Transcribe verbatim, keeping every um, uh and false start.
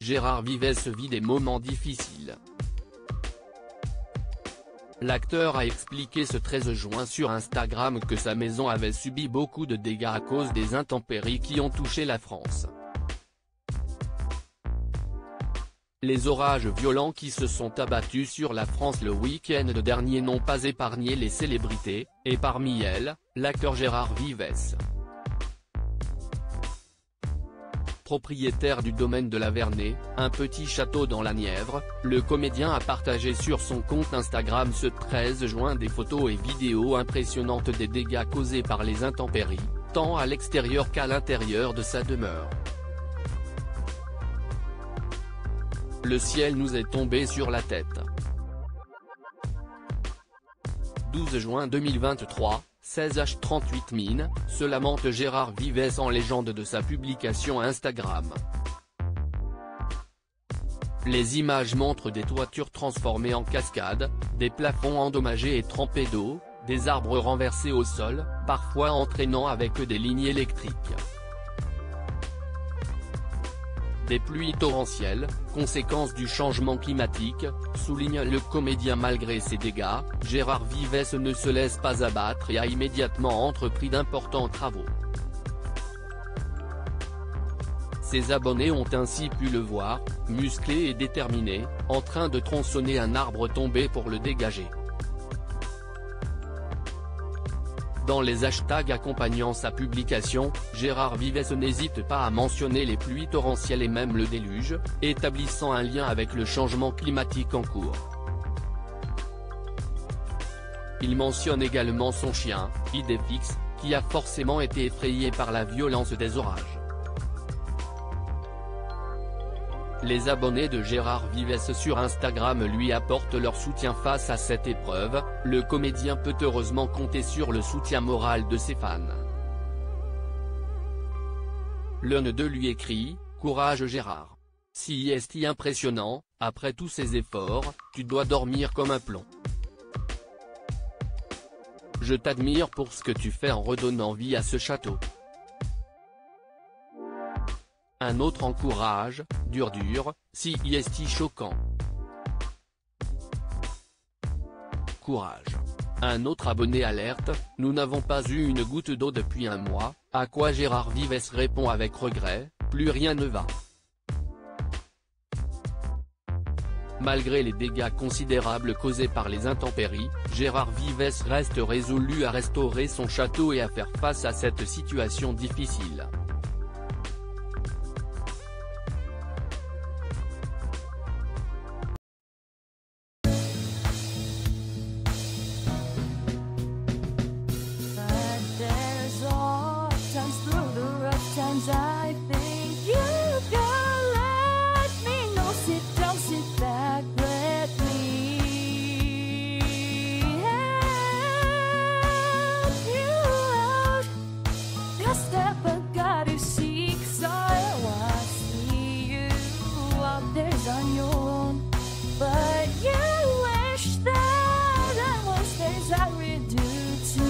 Gérard Vivès vit des moments difficiles. L'acteur a expliqué ce treize juin sur Instagram que sa maison avait subi beaucoup de dégâts à cause des intempéries qui ont touché la France. Les orages violents qui se sont abattus sur la France le week-end dernier n'ont pas épargné les célébrités, et parmi elles, l'acteur Gérard Vivès. Propriétaire du domaine de la Vernée, un petit château dans la Nièvre, le comédien a partagé sur son compte Instagram ce treize juin des photos et vidéos impressionnantes des dégâts causés par les intempéries, tant à l'extérieur qu'à l'intérieur de sa demeure. Le ciel nous est tombé sur la tête. douze juin deux mille vingt-trois, seize heures trente-huit minutes, se lamente Gérard Vivès en légende de sa publication Instagram. Les images montrent des toitures transformées en cascades, des plafonds endommagés et trempés d'eau, des arbres renversés au sol, parfois entraînant avec eux des lignes électriques. Des pluies torrentielles, conséquence du changement climatique, souligne le comédien. Malgré ces dégâts, Gérard Vivès ne se laisse pas abattre et a immédiatement entrepris d'importants travaux. Ses abonnés ont ainsi pu le voir, musclé et déterminé, en train de tronçonner un arbre tombé pour le dégager. Dans les hashtags accompagnant sa publication, Gérard Vivès n'hésite pas à mentionner les pluies torrentielles et même le déluge, établissant un lien avec le changement climatique en cours. Il mentionne également son chien, Idéfix, qui a forcément été effrayé par la violence des orages. Les abonnés de Gérard Vivès sur Instagram lui apportent leur soutien face à cette épreuve. Le comédien peut heureusement compter sur le soutien moral de ses fans. L'un d'eux lui écrit « Courage Gérard. Si est impressionnant, après tous ces efforts, tu dois dormir comme un plomb. Je t'admire pour ce que tu fais en redonnant vie à ce château. » Un autre encourage, dur dur, si est choquant. Courage. Un autre abonné alerte, nous n'avons pas eu une goutte d'eau depuis un mois, à quoi Gérard Vivès répond avec regret, plus rien ne va. Malgré les dégâts considérables causés par les intempéries, Gérard Vivès reste résolu à restaurer son château et à faire face à cette situation difficile. I think you can let me know. Sit down, sit back, let me help you out. The step I gotta seek, so I see you out there's on your own. But you wish that I was as I would do too.